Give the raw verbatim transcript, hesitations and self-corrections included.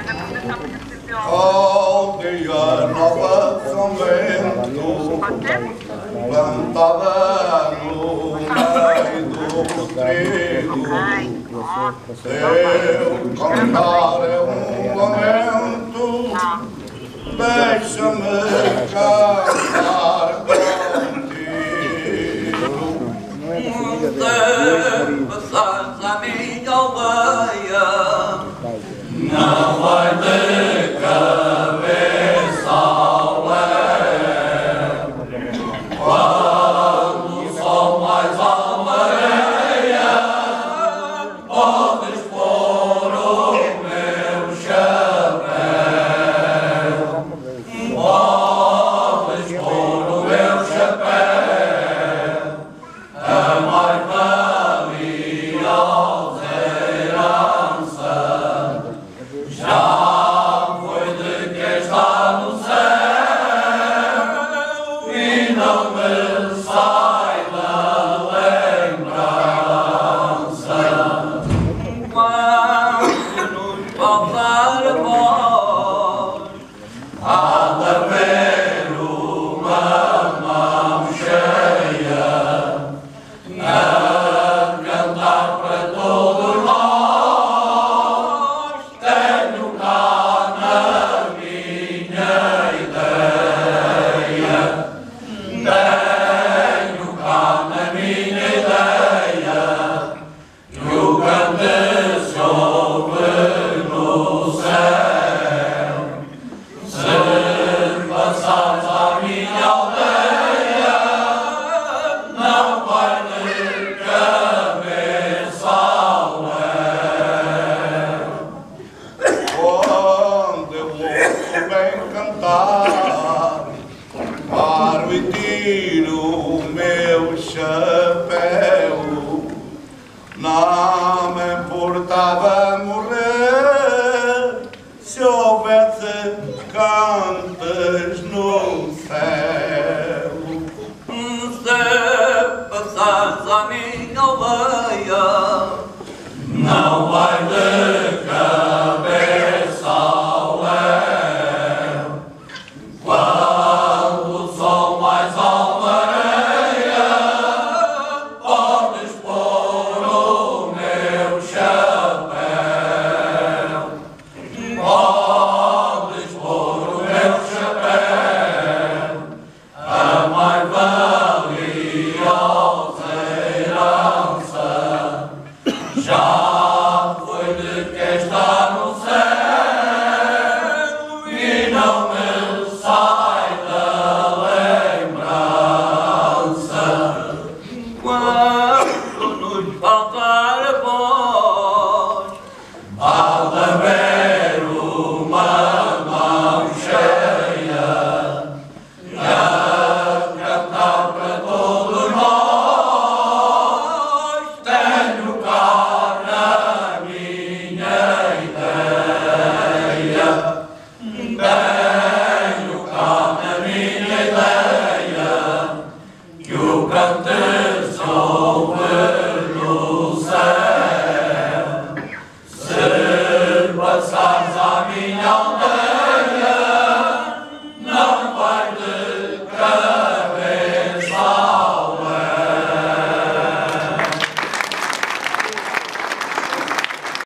Aldeia Nova São Bento, plantada no meio do trigo, teu cantar é um lamento, deixa-me cantar contigo. Passas a minha aldeia, não vai de cabeça ao léu. Quando o sol mais almareia, podes pôr o meu chapéu. Podes pôr o meu chapéu. A mais valiosa herança já foi de quem está no céu e não me sai da lembrança. Quando nos faltar a voz, há de haver uma mão cheia a cantar para todos nós. Tenho cá na minha ideia, tenho cá na minha ideia, que o grande se ouve no céu. Se passares à minha aldeia, não vai de cabeça ao léu. Quando eu ouço bem cantar, paro e tiro o meu chapéu. Não me importava morrer se houvesse cantos no céu. Se passares à minha aldeia, não vai de cabeça ao léu. Quando o sol mais almareia, podes pôr o meu chapéu. Podes pôr o meu chapéu. A mais valiosa herança já foi de quem está no céu e não me sai da lembrança. Quando nos faltar a voz, há de haver